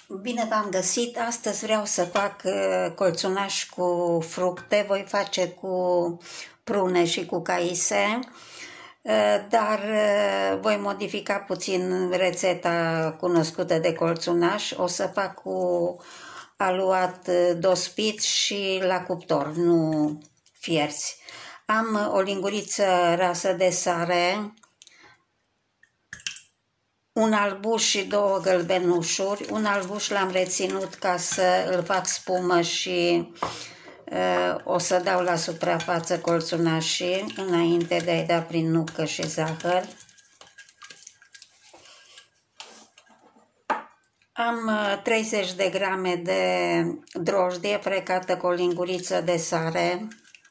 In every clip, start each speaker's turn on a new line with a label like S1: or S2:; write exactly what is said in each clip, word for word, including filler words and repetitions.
S1: Bine v-am găsit! Astăzi vreau să fac colțunaș cu fructe. Voi face cu prune și cu caise, dar voi modifica puțin rețeta cunoscută de colțunaș. O să fac cu aluat dospit și la cuptor, nu fierți. Am o linguriță rasă de sare, un albuș și două gălbenușuri. Un albuș l-am reținut ca să îl fac spumă și uh, o să dau la suprafață colțunașii înainte de a-i da prin nucă și zahăr. Am treizeci de grame de drojdie frecată cu o linguriță de sare.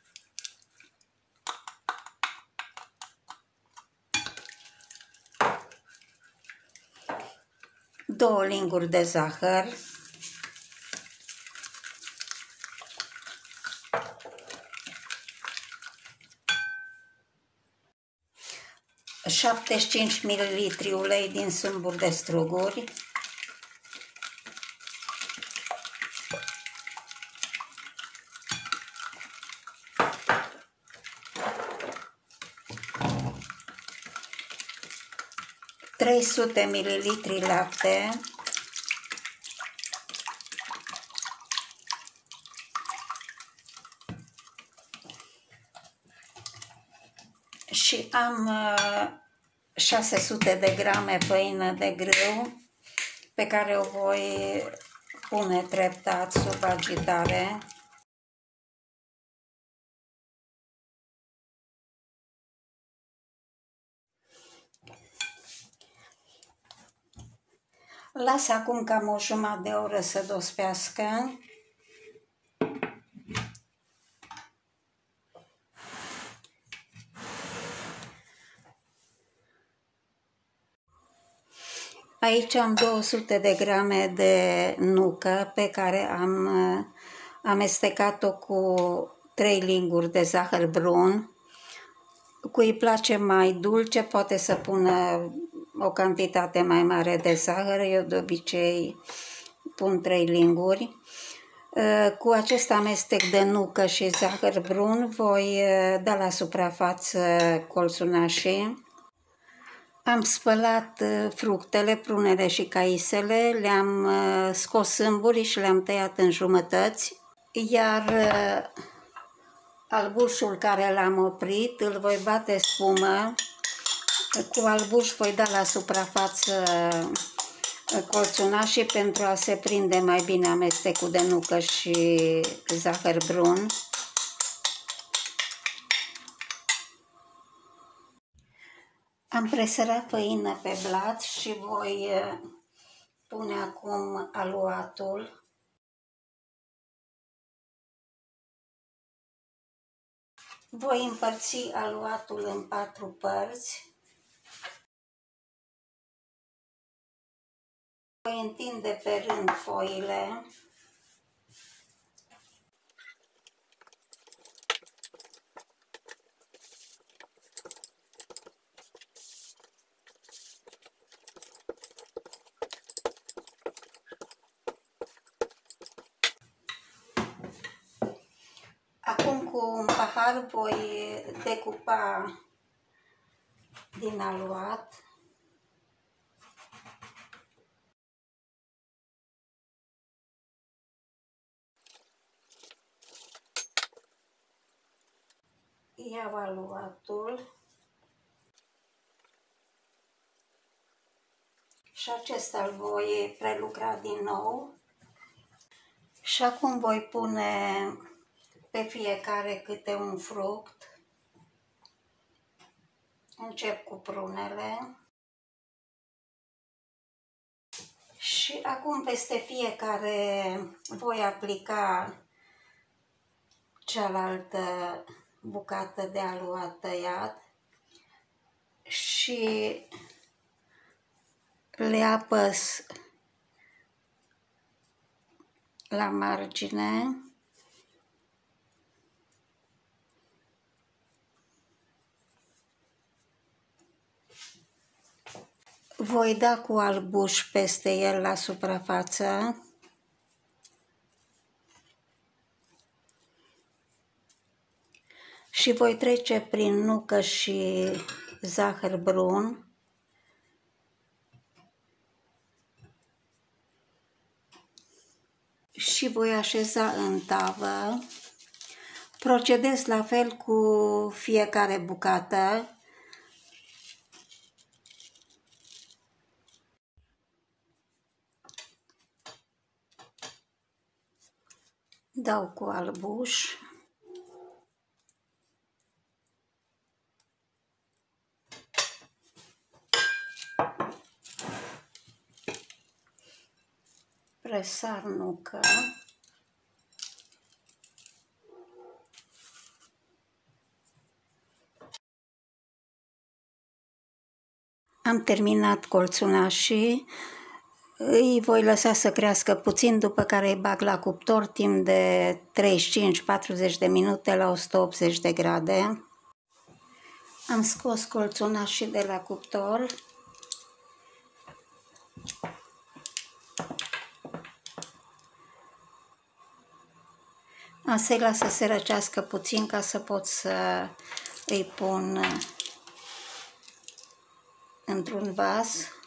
S1: Două linguri de zahăr, șaptezeci și cinci mililitri ulei din sâmburi de struguri, trei sute mililitri lapte, și am șase sute de grame făină de grâu pe care o voi pune treptat sub agitare. Las acum cam o jumătate de oră să dospească. Aici am două sute de grame de nucă pe care am amestecat-o cu trei linguri de zahăr brun. Cui îi place mai dulce poate să pună o cantitate mai mare de zahăr. Eu de obicei pun trei linguri. Cu acest amestec de nucă și zahăr brun voi da la suprafață colțunașii. Am spălat fructele, prunele și caisele, le-am scos sâmburii și le-am tăiat în jumătăți, iar albușul care l-am oprit îl voi bate spumă. Cu albuș voi da la suprafață colțunașii pentru a se prinde mai bine amestecul de nucă și zahăr brun. Am presărat făină pe blat și voi pune acum aluatul. Voi împărți aluatul în patru părți. Voi întinde pe rând foile. Acum cu un pahar voi decupa din aluat. Iau aluatul și acesta îl voi prelucra din nou. Și acum voi pune pe fiecare câte un fruct. Încep cu prunele. Și acum peste fiecare voi aplica cealaltă bucată de aluat tăiat și le apăs la margine. Voi da cu albuș peste el la suprafață. Și voi trece prin nucă și zahăr brun. Și voi așeza în tavă. Procedez la fel cu fiecare bucată. Dau cu albuș. Presar nucă. Am terminat colțunașii, îi voi lăsa să crească puțin, după care îi bag la cuptor timp de treizeci și cinci patruzeci de minute la o sută optzeci de grade. Am scos colțunașii de la cuptor. Am să-i las să se răcească puțin ca să pot să îi pun într-un vas.